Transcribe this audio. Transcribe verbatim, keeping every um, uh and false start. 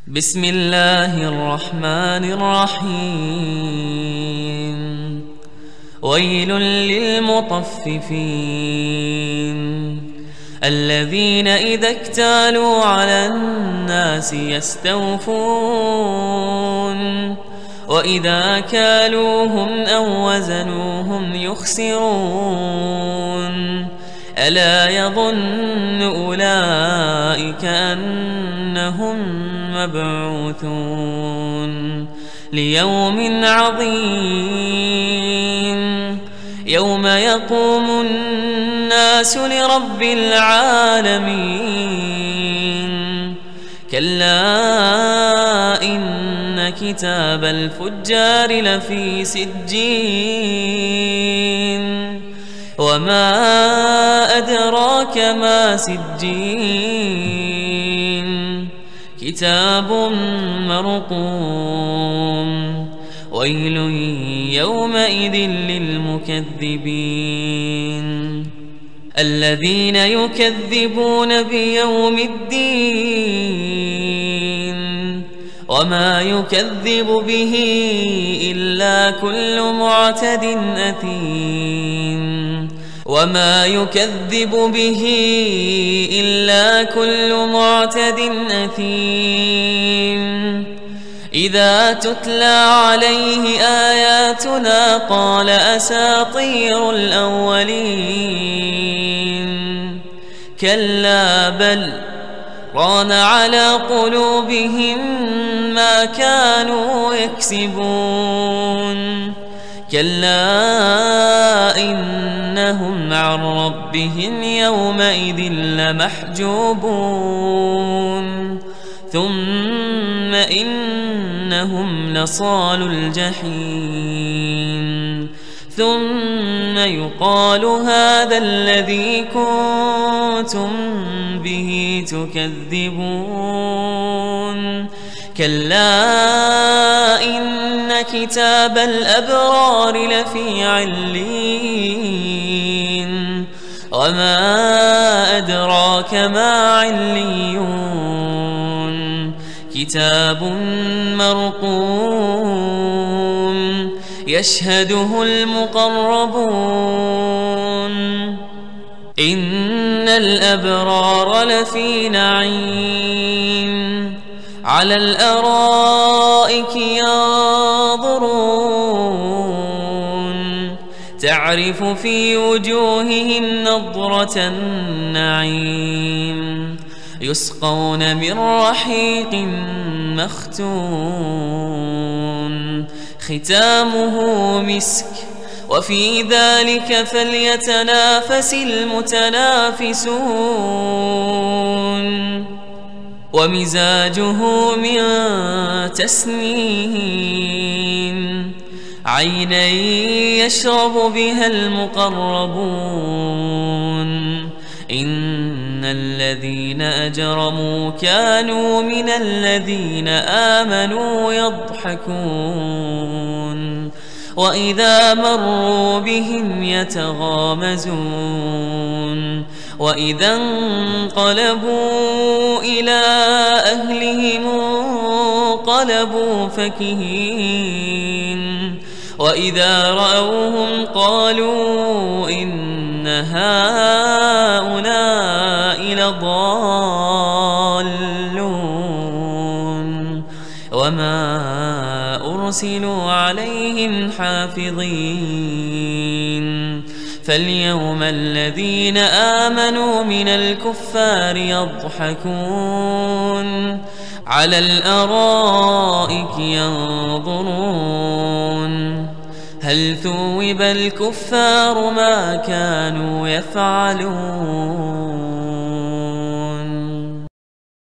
بسم الله الرحمن الرحيم ويل للمطففين الذين إذا اكتالوا على الناس يستوفون وإذا كالوهم أو وزنوهم يخسرون ألا يظن أولئك أنهم مبعوثون ليوم عظيم يوم يقوم الناس لرب العالمين كلا إن كتاب الفجار لفي سجين وما أدراك ما سجين كتاب مرقوم ويل يومئذ للمكذبين الذين يكذبون بيوم الدين وما يكذب به إلا كل معتد أثيم وما يكذب به إلا كل معتد أثيم إذا تتلى عليه آياتنا قال أساطير الأولين كلا بل ران على قلوبهم ما كانوا يكسبون كلا إنهم عن ربهم يومئذ لمحجوبون ثم إنهم لصالو الجحيم ثم يقال هذا الذي كنتم به تكذبون كلا إن كتاب الأبرار لفي عليين وما أدراك ما عليون كتاب مرقوم يشهده المقربون إن الأبرار لفي نعيم على الأرائك ينظرون تعرف في وجوههم نضرة النعيم يسقون من رحيق مختوم ختامه مسك وفي ذلك فليتنافس المتنافسون ومزاجه من تسنيم عينا يشرب بها المقربون إن الذين أجرموا كانوا من الذين آمنوا يضحكون وإذا مروا بهم يتغامزون وإذا انقلبوا إلى أهلهم انقلبوا فكهين وإذا رأوهم قالوا إن هؤلاء لضالون وما أرسلوا عليهم حافظين فاليوم الذين آمنوا من الكفار يضحكون على الأرائك ينظرون هل ثوب الكفار ما كانوا يفعلون.